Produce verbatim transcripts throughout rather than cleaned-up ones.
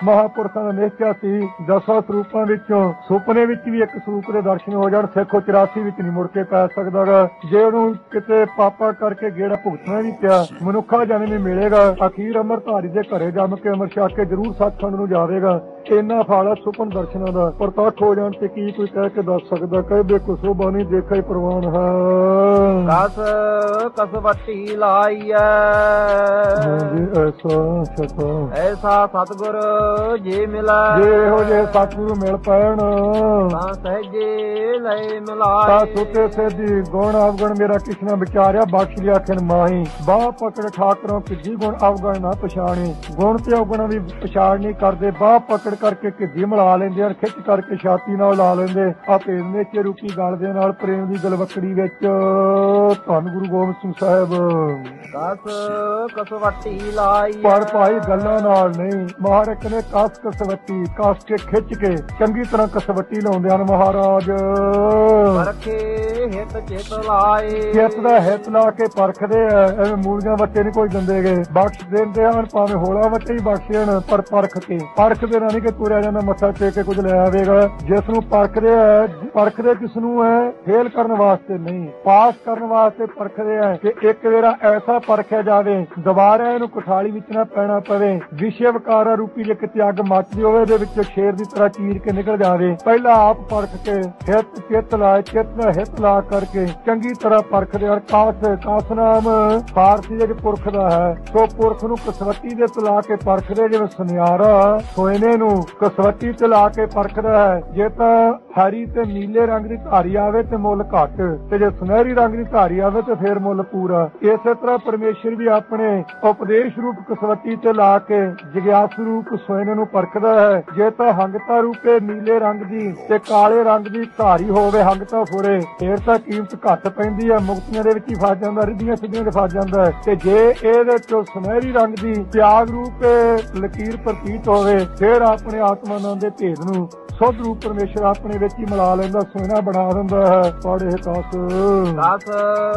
महापुरुषों ने निश्चय सी दसां ਸਰੂਪਾਂ ਵਿੱਚੋਂ ਸੁਪਨੇ ਵਿੱਚ ਵੀ ਇੱਕ ਸਰੂਪ ਦੇ ਦਰਸ਼ਨ ਹੋ ਜਾਣ ਸਿੱਖ ਚੁਰਾਸੀ ਵਿੱਚ ਨਹੀਂ ਮੁੜ ਕੇ ਪੈ ਸਕਦਾ ਗਾ। ਜੇ ਉਹਨੂੰ ਕਿਤੇ ਪਾਪਾ ਕਰਕੇ ਗੇੜਾ ਭੁਗਤਣਾ ਵੀ ਪਿਆ ਮਨੁੱਖਾ ਜਨਮ ਹੀ ਮਿਲੇਗਾ। ਅਖੀਰ ਅੰਮ੍ਰਿਤਧਾਰੀ ਦੇ ਘਰੇ ਜੰਮ ਕੇ ਅੰਮ੍ਰਿਤ ਛਕ ਕੇ ਜ਼ਰੂਰ ਸੱਚਖੰਡ ਨੂੰ ਜਾਵੇਗਾ। ਇੰਨਾ ਫਾਲਾ ਸੁਪਨ ਦਰਸ਼ਨਾਂ ਦਾ ਪ੍ਰਤੱਖ ਹੋ ਜਾਣ ਤੇ ਕੀ ਕੋਈ ਕਹਿ ਕੇ ਦੱਸ ਸਕਦਾ। ਕਹਿੰਦੇ ਕੋ ਸੋਭਾ ਨਹੀਂ ਦੇਖਾ ਹੀ ਪ੍ਰਵਾਨ ਹੈ। ਕਸ ਕਸਵੱਟੀ ਲਾਈਐ ਐਸਾ ਛਤਾ ਐਸਾ ਸਤਿਗੁਰ ਜੇ ਮਿਲੈ। ਜੇ ਇਹੋ ਜਿਹੇ ਸਤਿਗੁਰੂ ਮਿਲ ਪੈਣ ਤਾਂ ਸਹਿਜੇ ਲੈ ਤਾਂ ਮਿਲਾਏ। ਸੁਤੇ ਸੇਧੀ ਗੁਣ ਅਵਗੁਣ ਮੇਰਾ ਕਿਸਨਾ ਵਿਚਾਰਿਆ ਬਖਸ਼ ਲਿਆ ਖਿਨ ਮਾਹੀ। ਬਾਹ ਪਕੜ ਠਾਕਰੋਂ ਕਿਜੀ ਗੁਣ ਅਵਗੁਣ ਨਾ ਪਛਾਣੇ। ਗੁਣ ਤੇ ਅਵਗੁਣਾਂ ਦੀ ਪਛਾਣ ਨਹੀਂ ਕਰਦੇ। ਬਾਹ ਪਕੜ ਕਰਕੇ ਕਿਜੀ ਮਿਲਾ ਲੈਂਦੇ ਹਨ ਖਿੱਚ ਕਰਕੇ ਛਾਤੀ ਨਾਲ ਲਾ ਲੈਂਦੇ। ਆ ਭੇਦ ਮੇਚੇ ਰੂਪੀ ਗਲ ਦੇ ਨਾਲ ਪ੍ਰੇਮ ਦੀ ਗਲਵਕੜੀ ਵਿੱਚ ਧੰਨ ਗੁਰੂ ਗੋਬਿੰਦ ਸਿੰਘ ਸਾਹਿਬ। ਕਸ ਕਸਵੱਟੀ ਲਾਈ ਪਰ ਭਾਈ ਗੱਲਾਂ ਨਾਲ ਨਹੀਂ ਮਹਾਰਾਜ ਨੇ ਕਸ ਕਸਵੱਟੀ ਕਸ ਕੇ ਖਿੱਚ ਕੇ ਚੰਗੀ ਤਰ੍ਹਾਂ ਕਸਵੱਟੀ ਲਾਉਂਦੇ ਹਨ ਮਹਾਰਾਜ। ਪਰਖੇ ਹਿਤ ਚਿਤ ਲਾਏ। ਚਿੱਤ ਦਾ ਹਿੱਤ ਲਾ ਕੇ ਪਰਖਦੇ ਆ। ਐਵੇਂ ਮੂਲੀਆਂ ਵੱਟੇ ਨਹੀਂ ਕੋਈ ਦਿੰਦੇ ਗੇ ਬਖਸ਼ ਦਿੰਦੇ ਹਨ ਭਾਵੇਂ ਹੋਲਾ ਵੱਟੇ ਹੀ ਬਖਸ਼ਣ ਪਰ ਪਰਖ ਕੇ। ਪਰਖਦੇ ਨਾ ਨਹੀਂ ਕਿ ਤੁਰਿਆ ਜਾਂਦਾ ਮੱਥਾ ਟੇਕ ਕੇ ਕੁਝ ਲੈ ਆਵੇਗਾ। ਜਿਸ ਨੂੰ ਪਰਖਦੇ ਆ ਪਰਖਦੇ ਕਿਸ ਨੂੰ ਹੈ ਫੇਲ ਕਰਨ ਵਾਸਤੇ ਨਹੀਂ ਪਾਸ ਕਰਨ ਵਾਸਤੇ ਪਰਖਦੇ ਆ ਕਿ ਇੱਕ ਵੇਰਾ ਐਸਾ ਪਰਖਿਆ ਜਾਵੇ ਦੁਬਾਰਾ ਇਹਨੂੰ ਕੁਠਾਲੀ ਵਿੱਚ ਨਾ ਪੈਣਾ ਪਵੇ। ਵਿਸ਼ੇ ਵਿਕਾਰਾ ਰੂਪੀ ਜੇ ਕਿਤੇ ਅੱਗ ਮੱਚਦੀ ਹੋਵੇ ਇਹਦੇ ਵਿੱਚੋਂ ਸ਼ੇਰ ਦੀ ਤਰ੍ਹਾਂ ਚੀਰ ਕੇ ਨਿਕਲ ਜਾਵੇ। ਪਹਿਲਾਂ ਆਪ ਪਰਖ ਕੇ ਹਿੱਤ ਚਿੱਤ ਲਾ ਚਿੱਤ ਦਾ ਹਿੱਤ ਲਾ ਕਰਕੇ ਚੰਗੀ ਤਰ੍ਹਾਂ ਪਰਖਦੇ ਹਨ। ਕਾਸ ਕਾਸ ਨਾਮ ਫਾਰਸੀ ਦੇ ਪੁਰਖ ਦਾ ਹੈ। ਸੋ ਪੁਰਖ ਨੂੰ ਕਸਵੱਟੀ ਦੇ ਤਲਾ ਕੇ ਪਰਖਦੇ ਜਿਵੇਂ ਸੁਨਿਆਰਾ ਸੋਇਨੇ ਨੂੰ ਕਸਵੱਟੀ ਤੇ ਲਾ ਕੇ ਪਰਖਦਾ ਹੈ। ਜੇ ਤਾਂ ਹਰੀ ਤੇ ਨੀਲੇ ਰੰਗ ਦੀ ਧਾਰੀ ਆਵੇ ਤੇ ਮੁੱਲ ਘੱਟ ਤੇ ਜੇ ਸੁਨਹਿਰੀ ਰੰਗ ਦੀ ਧਾਰੀ ਆਵੇ ਤੇ ਫੇਰ ਮੁੱਲ ਪੂਰਾ। ਇਸੇ ਤਰ੍ਹਾਂ ਪਰਮੇਸ਼ਰ ਵੀ ਆਪਣੇ ਉਪਦੇਸ਼ ਰੂਪ ਕਸਵੱਟੀ ਤੇ ਲਾ ਕੇ ਜਿਗਿਆਸ ਰੂਪ ਸੋਇਨੇ ਨੂੰ ਪਰਖਦਾ ਹੈ। ਜੇ ਤਾਂ ਹੰਗਤਾ ਰੂਪੇ ਨੀਲੇ ਰੰਗ ਦੀ ਤੇ ਕਾਲੇ ਰੰਗ ਦੀ ਧਾਰੀ ਹੋਵੇ ਹੰਗਤਾ ਫੁਰੇ ਫੇਰ ਤਾਂ ਕੀਮਤ ਘੱਟ ਪੈਂਦੀ ਹੈ। ਮੁਕਤੀਆਂ ਦੇ ਵਿੱਚ ਹੀ ਫਸ ਜਾਂਦਾ ਰਿੱਧੀਆਂ ਸਿੱਧੀਆਂ ਤੇ ਫਸ ਜਾਂਦਾ ਹੈ। ਤੇ ਜੇ ਇਹਦੇ ਚੋਂ ਸੁਨਹਿਰੀ ਰੰਗ ਦੀ ਤਿਆਗ ਰੂਪੇ ਲਕੀਰ ਪ੍ਰਤੀਤ ਹੋਵੇ ਫੇਰ ਆਪਣੇ ਆਤਮਾ ਨਾਮ ਦੇ ਭੇਦ ਨੂੰ ਸੁੱਧ ਰੂਪ ਪਰਮੇਸ਼ਰ ਆਪਣੇ ਵਿੱਚ ਹੀ ਮਿਲਾ ਲੈਂਦਾ ਸੋਨਾ ਬਣਾ ਦਿੰਦਾ ਹੈ। ਪੜੇ ਕਸ ਕਸ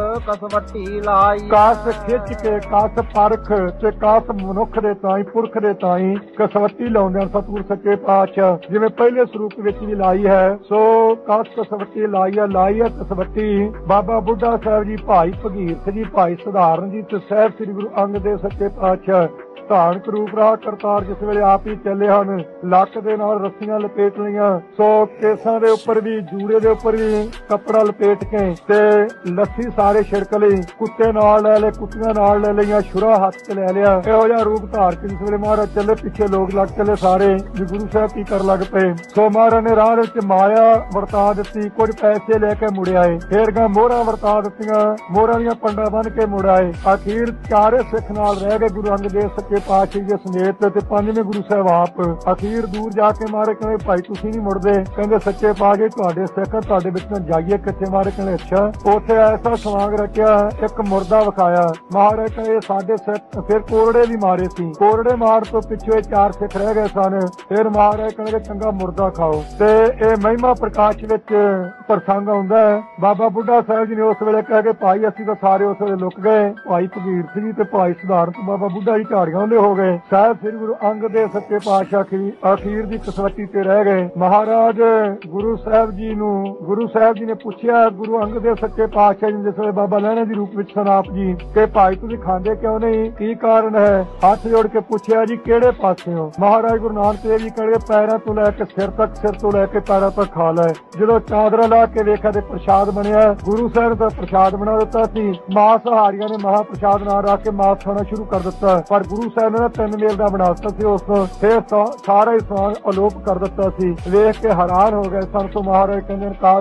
ਕਸਵੱਟੀ ਲਾਈ ਕਸ ਖਿੱਚ ਕੇ ਕਸ ਪਰਖ ਤੇ ਕਸ ਮਨੁੱਖ ਦੇ ਤਾਈ ਪੁਰਖ ਦੇ ਤਾਈ ਕਸਵੱਟੀ ਲਾਉਂਦੇ ਹਨ ਸਤਿਗੁਰ ਸੱਚੇ ਪਾਤਸ਼ਾਹ। ਜਿਵੇਂ ਪਹਿਲੇ ਸਰੂਪ ਵਿੱਚ ਵੀ ਲਾਈ ਹੈ ਸੋ ਕਸ ਕਸਵੱਟੀ ਲਾਈ ਹੈ। ਲਾਈ ਹੈ ਕਸਵੱਟੀ ਬਾਬਾ ਬੁੱਢਾ ਸਾਹਿਬ ਜੀ ਭਾਈ ਭਗੀਰਥ ਜੀ ਭਾਈ ਸਧਾਰਨ ਜੀ ਤੇ ਸਾਹਿਬ ਸ੍ਰੀ ਗੁਰੂ ਅੰਗਦ ਦੇਵ ਸੱਚੇ ਪਾਤਸ਼ਾਹ ਧਾਰਨਿਕ ਰੂਪ ਰਾਹ ਕਰਤਾਰ ਜਿਸ ਵੇਲੇ ਆਪ ਹੀ ਚੱਲੇ ਹਨ। ਲੱਕ ਦੇ ਨਾਲ ਰੱਸੀਆਂ ਲਪੇਟ ਲਈਆਂ ਸੋ ਕੇਸਾਂ ਦੇ ਉੱਪਰ ਵੀ ਜੂੜੇ ਦੇ ਉੱਪਰ ਵੀ ਕੱਪੜਾ ਲਪੇਟ ਕੇ ਤੇ ਲੱਸੀ ਸਾਰੇ ਛਿੜਕ ਲਈ। ਕੁੱਤੇ ਨਾਲ ਲੈ ਲਏ ਕੁੱਤੀਆਂ ਨਾਲ ਲੈ ਲਈਆਂ ਛੁਰਾ ਹੱਥ ਚ ਲੈ ਲਿਆ। ਇਹੋ ਜਿਹਾ ਰੂਪ ਧਾਰ ਕੇ ਜਿਸ ਵੇਲੇ ਮਹਾਰਾਜ ਚੱਲੇ ਪਿੱਛੇ ਲੋਕ ਲੱਗ ਚੱਲੇ ਸਾਰੇ ਵੀ ਗੁਰੂ ਸਾਹਿਬ ਕੀ ਕਰਨ ਲੱਗ ਪਏ। ਸੋ ਮਹਾਰਾਜ ਨੇ ਰਾਹ ਵਿੱਚ ਮਾਇਆ ਵਰਤਾ ਦਿੱਤੀ ਕੁਝ ਪੈਸੇ ਲੈ ਕੇ ਮੁੜ ਆਏ। ਫੇਰ ਗਾ ਮੋਹਰਾਂ ਵਰਤਾ ਦਿੱਤੀਆਂ ਮੋਹਰਾਂ ਦੀਆਂ ਪੰਡਾ ਬੰਨ ਕੇ ਮੁੜ ਆਏ। ਅਖੀਰ ਚਾਰੇ ਸਿੱਖ ਨਾਲ ਰਹਿ ਗਏ ਗੁਰੂ ਅੰਗਦ ਦੇਵ ਸੱਚੇ ਪਾਤਸ਼ਾਹ ਜੀ ਸਮੇਤ ਤੇ ਪੰਜਵੇਂ ਗੁਰੂ ਸਾਹਿਬ ਆਪ। ਅਖੀਰ ਦੂਰ ਜਾ ਕੇ ਮਾਰੇ ਕਹਿੰਦੇ ਭਾਈ ਤੁਸੀਂ ਨਹੀਂ ਮੁੜਦੇ। ਕਹਿੰਦੇ ਸੱਚੇ ਪਾਤਸ਼ਾਹ ਤੁਹਾਡੇ ਸਿੱਖ ਤੁਹਾਡੇ ਵਿੱਚ ਨਾ ਜਾਈਏ ਕਿੱਥੇ। ਮਾਰੇ ਕਹਿੰਦੇ ਅੱਛਾ। ਉੱਥੇ ਐਸਾ ਸਵਾਂਗ ਰੱਖਿਆ ਇੱਕ ਮੁਰਦਾ ਵਿਖਾਇਆ। ਮਹਾਰਾਜ ਕਹਿੰਦੇ ਸਾਡੇ ਸਿੱਖ ਫਿਰ ਕੋਰੜੇ ਵੀ ਮਾਰੇ ਸੀ। ਕੋਰੜੇ ਮਾਰ ਤੋਂ ਪਿੱਛੇ ਚਾਰ ਸਿੱਖ ਰਹਿ ਗਏ ਸਨ। ਫਿਰ ਮਹਾਰਾਜ ਕਹਿੰਦੇ ਚੰਗਾ ਮੁਰਦਾ ਖਾਓ ਤੇ ਇਹ ਮਹਿਮਾ ਪ੍ਰਕਾਸ਼ ਵਿੱਚ ਪ੍ਰਸੰਗ ਆਉਂਦਾ ਹੈ। ਬਾਬਾ ਬੁੱਢਾ ਸਾਹਿਬ ਜੀ ਨੇ ਉਸ ਵੇਲੇ ਕਹਿ ਕੇ ਭਾਈ ਅਸੀਂ ਤਾਂ ਸਾਰੇ ਉਸ ਵੇਲੇ ਲੁਕ ਗਏ। ਭਾਈ ਭਗੀਰਥ ਜੀ ਤੇ ਭਾਈ ਸਧਾਰਨ ਤੋਂ ਬਾਬਾ ਬੁੱਢਾ ਜੀ ਝਾੜੀਆਂ ਦੇ ਹੋ ਗਏ। ਸਾਹਿਬ ਸ੍ਰੀ ਗੁਰੂ ਅੰਗਦ ਦੇਵ ਸੱਚੇ ਪਾਤਸ਼ਾਹ ਦੀ ਅਖੀਰ ਦੀ ਕਸਵੱਟੀ ਤੇ ਰਹਿ ਗਏ। ਮਹਾਰਾਜ ਗੁਰੂ ਸਾਹਿਬ ਜੀ ਨੂੰ ਗੁਰੂ ਸਾਹਿਬ ਜੀ ਨੇ ਪੁੱਛਿਆ ਗੁਰੂ ਅੰਗਦ ਦੇਵ ਸੱਚੇ ਪਾਤਸ਼ਾਹ ਜੀ ਜਿਸ ਵੇਲੇ ਬਾਬਾ ਲਹਿਣੇ ਦੀ ਰੂਪ ਵਿੱਚ ਸਨ ਆਪ ਜੀ ਕਿ ਭਾਈ ਤੁਸੀਂ ਖਾਂਦੇ ਕਿਉਂ ਨਹੀਂ ਕੀ ਕਾਰਨ ਹੈ। ਹੱਥ ਜੋੜ ਕੇ ਪੁੱਛਿਆ ਜੀ ਕਿਹੜੇ ਪਾਸੇ ਹੋ। ਮਹਾਰਾਜ ਗੁਰੂ ਨਾਨਕ ਦੇਵ ਜੀ ਕਹਿੰਦੇ ਪੈਰਾਂ ਤੋਂ ਲੈ ਕੇ ਸਿਰ ਤੱਕ ਸਿਰ ਤੋਂ ਲੈ ਕੇ ਪੈਰਾਂ ਤੱਕ ਖਾ ਲੈ। ਜਦੋਂ ਚਾਦਰਾ ਲਾ ਕੇ ਵੇਖਿਆ ਤੇ ਪ੍ਰਸ਼ਾਦ ਬਣਿਆ। ਗੁਰੂ ਸਾਹਿਬ ਦਾ ਪ੍ਰਸ਼ਾਦ ਬਣਾ ਦਿੱਤਾ ਸੀ। ਮਾਂਸਾਹਾਰੀਆਂ ਨੇ ਮਹਾ ਪ੍ਰਸ਼ਾਦ ਨਾ ਰੱਖ ਕੇ ਮਾਂਸ ਖਾਣਾ ਸ਼ੁਰੂ ਕਰ ਦਿੱਤਾ ਪਰ ਗੁਰੂ ਸਾਹਿਬ ਨੇ ਤਿੰਨ ਮੇਲ ਦਾ ਬਣਾ ਦਿੱਤਾ ਸੀ। ਉਸ ਤੋਂ ਫਿਰ ਸਾਰਾ ਹੀ ਸਮਾਨ ਅਲੋਪ ਕਰ ਦਿੱਤਾ ਸੀ। ਵੇਖ ਕੇ ਹੈਰਾਨ ਹੋ ਗਏ ਸਨ। ਤੋਂ ਮਹਾਰਾਜ ਕਹਿੰਦੇ ਕਾਸ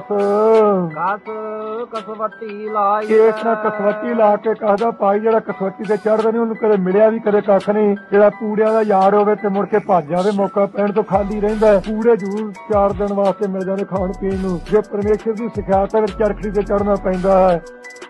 ਕਾਸ ਕਸਵੱਟੀ ਲਾਈ ਕੇਸ ਨਾਲ ਕਸਵੱਟੀ ਲਾ ਕੇ ਕਹਦਾ ਭਾਈ ਜਿਹੜਾ ਕਸਵੱਟੀ ਤੇ ਚੜ੍ਹਦਾ ਨਹੀਂ ਉਹਨੂੰ ਕਦੇ ਮਿਲਿਆ ਵੀ ਕਦੇ ਕੱਖ ਨਹੀਂ। ਜਿਹੜਾ ਪੂੜਿਆਂ ਦਾ ਯਾਰ ਹੋਵੇ ਤੇ ਮੁੜ ਕੇ ਭੱਜ ਜਾਵੇ ਮੌਕਾ ਪੈਣ ਤੋਂ ਖਾਲੀ ਰਹਿੰਦਾ। ਪੂੜੇ ਜ਼ਰੂਰ ਚਾਰ ਦਿਨ ਵਾਸਤੇ ਮਿਲ ਜਾਂਦੇ ਖਾਣ ਪੀਣ ਨੂੰ। ਜੇ ਪਰਮੇਸ਼ਰ ਦੀ ਸਿਖਿਆਤ ਵਿੱਚ ਚਰਖੜੀ ਤੇ ਚੜ੍ਹਨਾ ਪੈਂਦਾ ਹੈ।